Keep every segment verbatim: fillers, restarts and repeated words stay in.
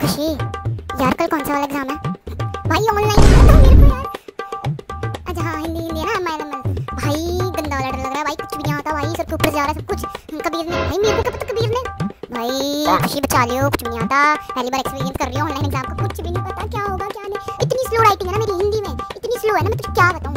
खुशी यार कल कौन सा वाला एग्जाम है भाई? ऑनलाइन तो मेरे को यार। अच्छा हाँ हिंदी हिंदी है ना मैडम। भाई गंदा वाला डर लग रहा है भाई, कुछ भी नहीं आता भाई, सर के ऊपर जा रहा है सब कुछ। कबीर ने भाई मेरे को क्या पता कबीर ने भाई खुशी बचा लियो, कुछ भी नहीं आता, पहली बार एक्सपीरियंस कर रही हूँ ऑनलाइन एग्जाम का, कुछ भी नहीं पता क्या होगा क्या नहीं। इतनी स्लो राइटिंग है ना मेरी हिंदी में, इतनी स्लो है ना, मैं तुझे क्या बताऊँ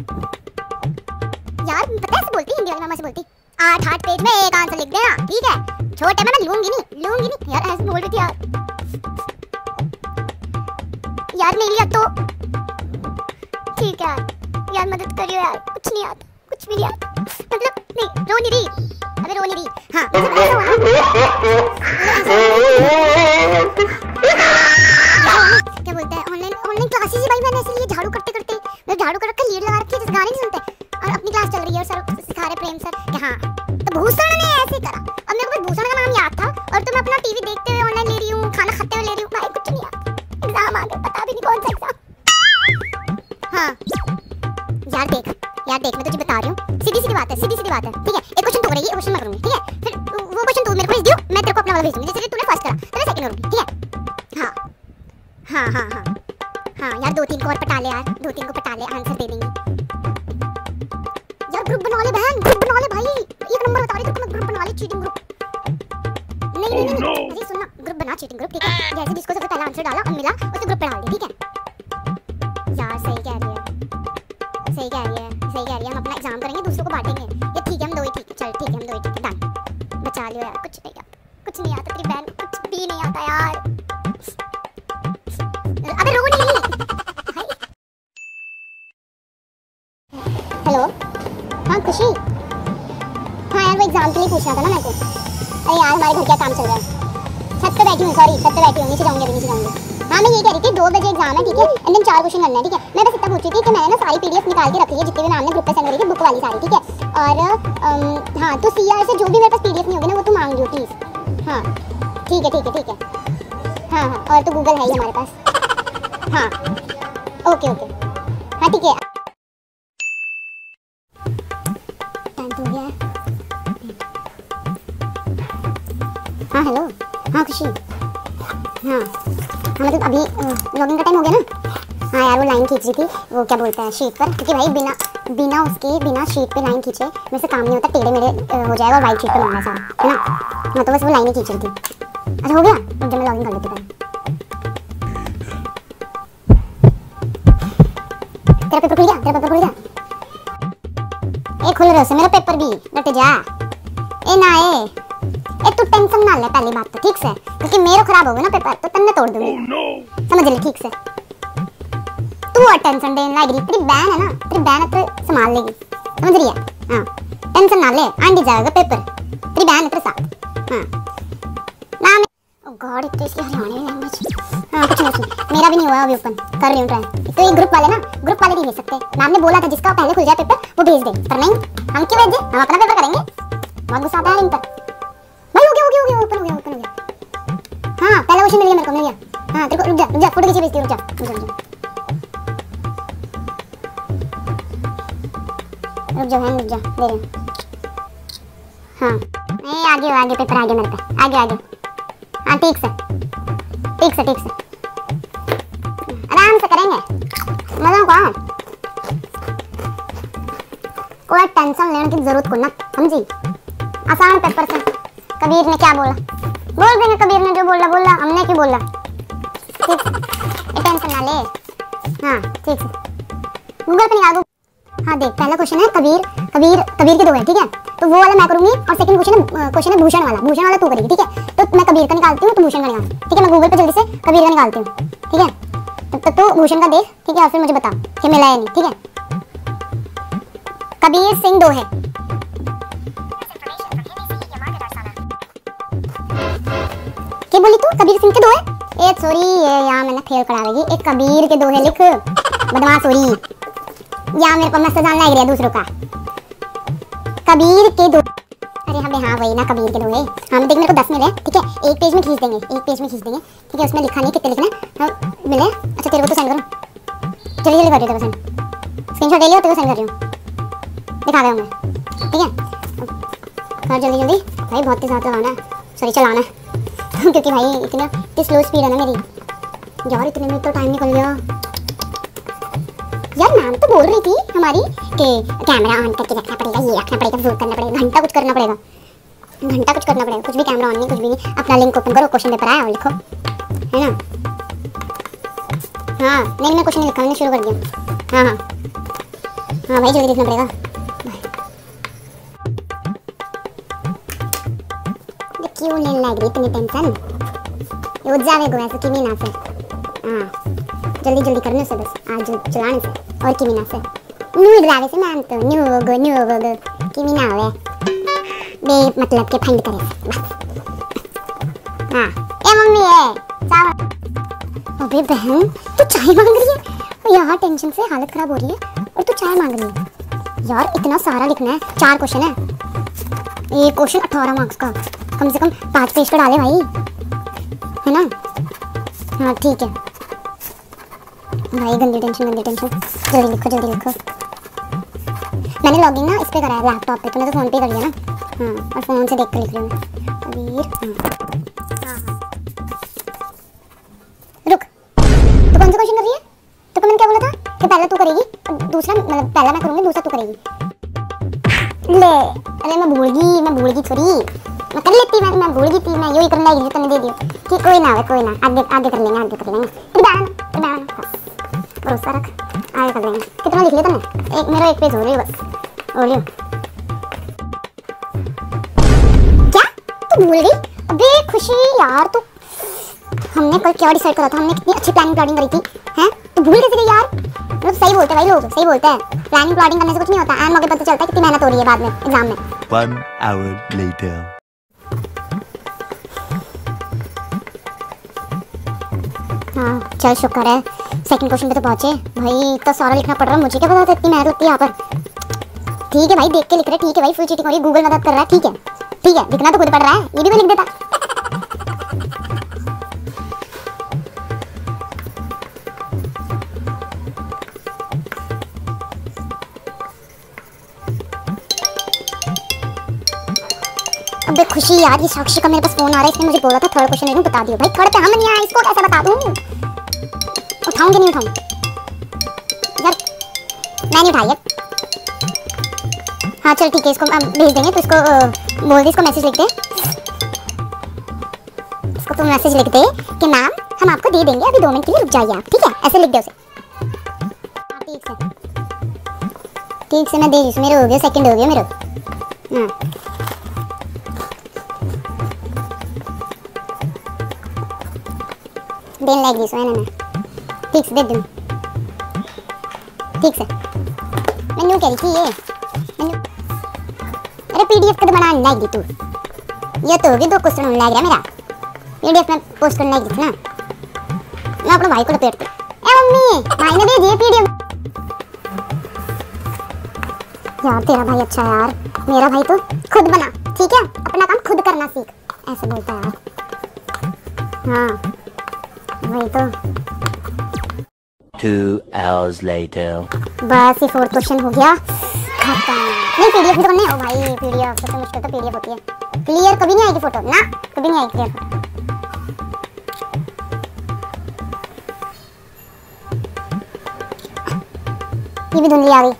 यार। पता है ऐसे बोलती हिंदी वाली मामा से बोलती आठ आठ पेज में एक आंसर लिख देना ठीक है, छोटे में मैं लूंगी नहीं लूंगी नहीं यार, ऐसे बोल रही थी यार। यार नहीं लिया तो ठीक है यार, मदद करियो यार, कुछ नहीं आता, कुछ भी नहीं आता, मतलब नहीं रो नहीं रही, अबे रो नहीं रही। हाँ मतलब ऐसा हुआ क्या बोलते हैं ऑनलाइन ऑनलाइन क्लासेस ही भाई, मैंने ऐसे लिए झाड़ू करते करते मैं झाड़ू कर रख के लीड लगा रखी है, जिस गाने नहीं सुनते और अपनी क्लास चल रही है और सर सिखा रहे प्रेम सर कि हाँ तो भूषण ने ऐसे करा। अब मेरे को भूषण का नाम याद था और तो मैं अपना टीवी देखते हुए ऑनलाइन ले रही हूँ, खाना खाते हुए ले रही हूँ भाई, कुछ नहीं आता, एग्जाम आ गया पता भी नहीं कौन सा एग्जाम। हाँ यार देख यार देख मैं तुझे बता रही हूँ, सीधी सीधी बात है, सीधी सीधी बात है ठीक है। एक क्वेश्चन तू करेगी, एक क्वेश्चन मैं करूंगी ठीक है, फिर वो क्वेश्चन तू मेरे को भेज दियो, मैं तेरे को अपना वाला भेज दूंगी, जैसे तूने फर्स्ट करा तो मैं सेकंड करूंगी ठीक है। हाँ हाँ हाँ हाँ हाँ यार दो तीन को और पटा ले यार, दो तीन को पटा ले, आंसर दे देंगे यार। ग्रुप बना ले बहन, ग्रुप बना ले भाई, एक नंबर बता रही तेरे को मैं, ग्रुप बना ले चीटिंग ग्रुप। नहीं नहीं नहीं अरे सुन ना, ग्रुप बना चीटिंग ग्रुप ठीक है, जैसे जिसको सबसे पहला आंसर डाला और मिला उसे ग्रुप पे डाल दे ठीक है। यार सही कह रही है, सही कह रही है, सही कह रही है, हम अपना एग्जाम करेंगे दूसरों को बांटेंगे ये ठीक है, हम दो ही ठीक है, चल ठीक है हम दो ही ठीक है, डन। बचा लियो यार, कुछ नहीं आता, कुछ नहीं आता तेरी बहन, कुछ भी नहीं आता यार। अबे रो नहीं। हेलो हाँ खुशी, हाँ यार वो एग्जाम के लिए पूछना था ना मेरे को। अरे यार हमारे घर क्या काम चल रहा है, छत पे बैठी हूँ, सॉरी छत पे बैठी हूँ, नीचे जाऊंगी अभी नीचे जाऊंगी। हाँ मैं ये कह रही थी दो बजे एग्जाम है ठीक है, एंड देन चार क्वेश्चन करना है ठीक है। मैं बस इतना पूछ रही थी कि मैंने ना सारी पीडीएफ निकाल के रख ली है, जितनी भी मैम ने ग्रुप पे सेंड करी थी बुक वाली सारी ठीक है। और हाँ तो सीआर से जो भी मेरे पास पीडीएफ नहीं होगी ना वो तू मांग लियो प्लीज। हाँ ठीक है ठीक है ठीक है। हाँ हाँ और तो गूगल है ही हमारे पास। हाँ ओके ओके हाँ ठीक है। हाँ हेलो हाँ खुशी, हाँ हाँ मतलब अभी लॉगिन का टाइम हो गया ना। हाँ यार वो लाइन खींच रही थी, वो क्या बोलते हैं शीट पर, क्योंकि भाई बिना बिना उसके बिना शीट पे लाइन खींचे मेरे से काम नहीं होता, टेढ़े मेढ़े हो जाएगा और वाइट शीट पे मांगना सारा है ना। हाँ तो बस वो लाइन ही खींच रही थी। अच्छा हो गया, जब मैं लॉगिन कर लेती हूँ। तेरा पेपर खुल गया, तेरा पेपर खुल गया, ए खुल रहा है मेरा पेपर भी, डट जा ए ना ए ए तू टेंशन ना ले पहली बात तो ठीक से, क्योंकि मेरा खराब होगा ना पेपर तो तन्ने तोड़ दूंगी। oh, no. समझ ले ठीक से, तू और टेंशन देने लग रही, तेरी बहन है ना, तेरी बहन है तो संभाल लेगी, समझ रही है। हाँ टेंशन ना ले, आंटी जाएगा पेपर, तेरी बहन है तेरे साथ। हाँ ना मैं ओह गॉड इतनी इसकी हरियाणवी लैंग्वेज। हाँ कुछ नहीं, मेरा भी नहीं हुआ अभी ओपन, कर रही हूँ ट्राई। तो ये ग्रुप वाले ना, ग्रुप वाले नहीं भेज सकते, मैम ने बोला था जिसका पहले खुल जाए पेपर वो भेज दे, पर नहीं हम क्यों भेजे, हम अपना पेपर करेंगे। बहुत गुस्सा आता है इन पर भाई। हो गया हो गया हो गया ओपन हो गया ओपन हो गया। हाँ पहला क्वेश्चन मिल गया मेरे को, मिल गया। हाँ तेरे को रुक जा रुक जा, फोटो खींच भेजती हूँ, रुक जा रुक जा रुक जा रुक जा दे रही। हाँ नहीं आगे आगे पेपर आगे मेरे पे, आगे आगे। हाँ ठीक से ठीक से ठीक से आराम से करेंगे, मजा कहाँ कोई टेंशन लेने की जरूरत को ना, समझी। आसान पेपर से कबीर ने क्या बोला बोल देंगे, कबीर ने जो बोला बोला, हमने क्यों बोला। ठीक है टेंशन ना ले। हाँ ठीक है गूगल पे निकाल दो। हाँ देख पहला क्वेश्चन है कबीर कबीर कबीर के दो है ठीक है, तो वो वाला मैं करूंगी और सेकंड क्वेश्चन है क्वेश्चन है भूषण वाला, भूषण वाला तू करेगी ठीक है। तो मैं कबीर का निकालती हूँ तो भूषण का निकाल ठीक है, मैं गूगल पे जल्दी से कबीर का निकालती हूँ ठीक है। तब तक तो भूषण का देख ठीक है, और फिर मुझे बता कि मिला है नहीं ठीक है। कबीर सिंह दो है, क्या बोली तू, कबीर सिंह के दो है। ए सॉरी ये यहाँ मैंने फेल करा देगी, एक कबीर के दो है लिख बदमाश सॉरी, यहाँ मेरे को मैं सजान लग रहा है दूसरों का। कबीर के दो, अरे हाँ हाँ वही ना कबीर के दो है। हाँ देख मेरे को दस मिले ठीक है, एक पेज में खींच देंगे, एक पेज में खींच देंगे ठीक है, उसमें लिखा नहीं कितने लिखना हाँ मिले। अच्छा तेरे को तो सेंड करूँ, जल्दी जल्दी कर रही हूँ सेंड, स्क्रीनशॉट ले लियो, तेरे को सेंड कर रही हूँ, दिखा रहे होंगे ठीक है। कर जल्दी जल्दी भाई, बहुत तेज हाथ लगाना है, सॉरी चलाना है। क्योंकि भाई इतना इतनी स्लो स्पीड है ना मेरी। यार इतने में तो टाइम निकल गया। यार मैम तो बोल रही थी हमारी कि कैमरा ऑन करके रखना पड़ेगा, ये रखना पड़ेगा, वो करना पड़ेगा, घंटा कुछ करना पड़ेगा, घंटा कुछ करना पड़ेगा। कुछ भी कैमरा ऑन नहीं, कुछ भी नहीं। अपना लिंक ओपन करो, क्वेश्चन पेपर आया और लिखो, है ना। हाँ नहीं मैं क्वेश्चन लिखा, मैंने शुरू कर दिया। हाँ हाँ हाँ भाई जल्दी लिखना पड़ेगा। क्यों नहीं लग रही इतनी टेंशन, रोज जावे गो ऐसे किमी ना से। हाँ जल्दी जल्दी करने से बस, आज चलाने से और किमी ना से न्यू ड्राइव से मैम तो न्यू हो गो न्यू हो गो किमी ना होवे बे मतलब के फाइंड करे बस। हाँ ए मम्मी है चाय। अबे बहन तू चाय मांग रही है यार, टेंशन से हालत खराब हो रही है और तू चाय मांग रही है। यार इतना सारा लिखना है, चार क्वेश्चन है, एक क्वेश्चन अठारह मार्क्स का, कम से कम पाँच पेज पे डाले भाई, है ना। हाँ ठीक है भाई, गंदी टेंशन गंदी टेंशन। जल्दी लिखो जल्दी लिखो। मैंने लॉगिन ना इस पे करा है लैपटॉप पे, तूने तो फोन पे कर लिया ना। हाँ और फोन से देख कर लिख रही हूँ अबीर। हाँ हाँ रुक, तू कौन सा क्वेश्चन कर रही है? तो मैंने क्या बोला था कि पहला तू करेगी, दूसरा मतलब पहला मैं करूँगी, दूसरा तू करेगी। ले अरे मैं भूल गई, मैं भूल गई थोड़ी, मैं कर लेती, मैं मैं भूल गई थी, मैं यही करना है, तूने दे दियो कि कोई ना है कोई ना, आगे आगे कर लेंगे आगे कर लेंगे। इधर आना भरोसा रख, आगे कर लेंगे। कितना लिख लिया तूने? एक मेरा एक पेज हो रही है बस, हो लियो। क्या तू भूल गई? अबे खुशी यार तू, हमने कल क्या डिसाइड करा था, हमने कितनी अच्छी प्लानिंग प्लानिंग करी थी, हैं तू भूल कैसे गई यार? मतलब सही बोलते हैं भाई लोग, सही बोलते हैं, प्लानिंग प्लानिंग करने से कुछ नहीं होता, एंड मौके पता चलता है कितनी मेहनत हो रही है बाद में एग्जाम में। One hour later. हाँ चल शुक्र है सेकंड क्वेश्चन पे तो पहुंचे भाई। इतना सारा लिखना पड़ रहा है, मुझे क्या पता था इतनी मेहनत होती है यहाँ पर। ठीक है भाई देख के लिख रहे, ठीक है भाई, फुल चीटिंग हो रही है, गूगल मदद कर रहा है, ठीक है ठीक है, लिखना तो खुद पड़ रहा है, ये भी मैं लिख देता। अबे खुशी यार, ये साक्षी का मेरे पास फोन आ रहा है, इसने मुझे बोला था थर्ड क्वेश्चन बता दियो भाई। थर्ड पे हम नहीं आया, इसको कैसे बता दूं? उठाऊंगी नहीं उठाऊं यार, मैं नहीं उठाई। हाँ चल ठीक है, इसको भेज देंगे, तो इसको बोल दे, इसको मैसेज लिख दे, इसको तुम मैसेज लिख दे कि मैम हम आपको दे देंगे, अभी दो मिनट के लिए रुक जाइए आप, ठीक है, ऐसे लिख दे उसे। हाँ ठीक से ठीक से मैं दे दी, मेरे हो गए सेकंड हो गया मेरे। हाँ देन लाइक दिस मैंने ठीक से दे दूँ, ठीक से मैं न्यू कह रही थी ये मैं अरे पीडीएफ कद बनाने लाइक दी तू, ये तो होगी दो क्वेश्चन होने लग रहा मेरा, पीडीएफ में पोस्ट करने लाइक दी ना, मैं अपने भाई को लपेट दूँ। ए मम्मी भाई ने भेजी पीडीएफ। यार तेरा भाई अच्छा है यार, मेरा भाई तो खुद बना, ठीक है, अपना काम खुद करना सीख, ऐसे बोलता है यार। हाँ वही तो। Two hours later. बस ये फोर्थ क्वेश्चन हो गया खत्म। नहीं पीडीएफ तो नहीं हो भाई, पीडीएफ सबसे मुश्किल तो पीडीएफ होती है, क्लियर कभी नहीं आएगी फोटो ना, कभी नहीं आएगी क्लियर फोटो। ये भी धुंधली आ गई।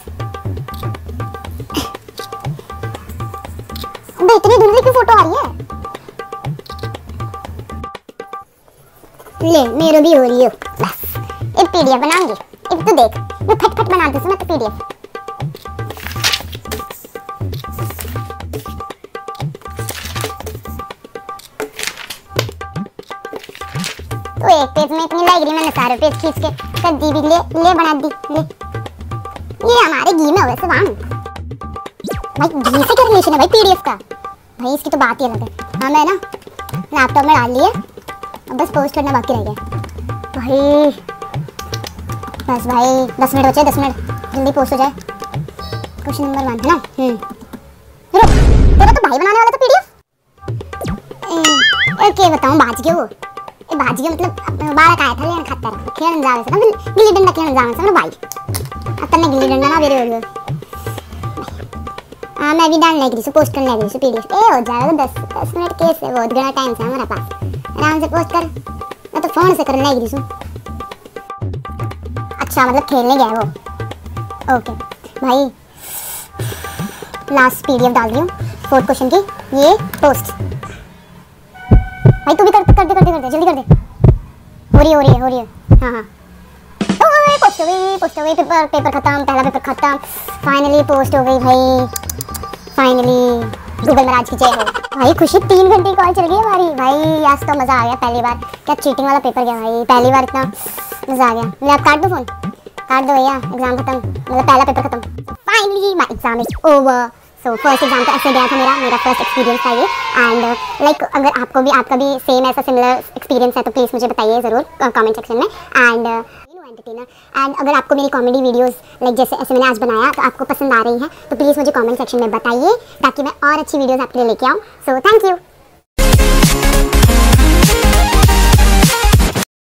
अबे इतनी धुंधली की फोटो आ रही है, ले मेरे भी हो रही है। बस एक पीडीएफ बनाऊंगी, एक तो देख मैं फट फट बनाती हूँ मैं तो पीडीएफ। तो एक पेज में इतनी लग रही, मैंने सारे पेज खींच के कर दी भी, ले ले बना दी, ले ये हमारे घी में हो वैसे वांग भाई, घी से क्या रिलेशन है भाई पीडीएफ का? भाई इसकी तो बात ही अलग है। हाँ मैं ना लैपटॉप में डाल लिए, अब बस पोस्ट करना बाकी रह गया भाई। बस भाई दस मिनट बचे, दस मिनट जल्दी पोस्ट हो जाए। क्वेश्चन नंबर वन है ना। हम्म रुक, तेरा तो भाई बनाने वाला था पीडीएफ। ओके बताऊं, बाज गया वो, ए बाज गया मतलब बारह का आया था, लेन खाता रहा खेलन जावे से ना, गिल्ली डंडा खेलन जावे से ना भाई, अब तन्ने गिल्ली डंडा ना बेरे हो गयो। हाँ मैं भी डालने लगी थी, पोस्ट करने लगी थी पीडीएफ। ए हो जाएगा दस दस मिनट केस है, बहुत घना टाइम है हमारे पास, आराम से पोस्ट कर। मैं तो फोन से करने लगी थी। अच्छा मतलब खेलने गया वो। ओके भाई लास्ट पीडीएफ डाल रही हूँ फोर्थ क्वेश्चन की, ये पोस्ट। भाई तू भी कर कर दे कर दे कर दे जल्दी कर दे। हो रही है हो रही है हो रही है हाँ हाँ ओए पोस्ट हो गई पोस्ट हो गई पेपर पेपर खत्म, पहला पेपर खत्म, फाइनली पोस्ट हो गई भाई, फाइनली गूगल महाराज की जय हो। भाई खुशी तीन घंटे कॉल चल गई हमारी भाई, आज तो मजा आ गया, पहली बार। क्या चीटिंग वाला पेपर गया भाई, पहली बार इतना मजा आ गया। मैं आप काट दो फोन, काट दो भैया, एग्जाम खत्म, मतलब पहला पेपर खत्म, finally my exam is over. So first exam तो ऐसे गया था मेरा मेरा फर्स्ट एक्सपीरियंस था ये। एंड लाइक like, अगर आपको भी आपका भी सेम ऐसा सिमिलर एक्सपीरियंस है तो प्लीज़ मुझे बताइए ज़रूर कमेंट सेक्शन में। एंड रेनू एंटरटेनर, एंड अगर आपको मेरी कॉमेडी वीडियोस लाइक जैसे ऐसे मैंने आज बनाया तो आपको पसंद आ रही है तो प्लीज़ मुझे कमेंट सेक्शन में बताइए ताकि मैं और अच्छी वीडियोस आपके लिए लेके आऊँ। So thank you.